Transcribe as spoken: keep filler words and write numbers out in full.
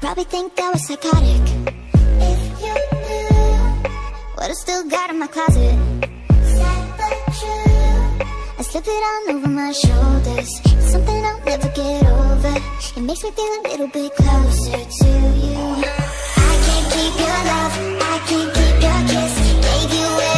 probably think I was psychotic. If you knew what I still got in my closet, sad but true, I slip it on over my shoulders. It's something I'll never get over. It makes me feel a little bit closer to you. I can't keep your love, I can't keep your kiss. Gave you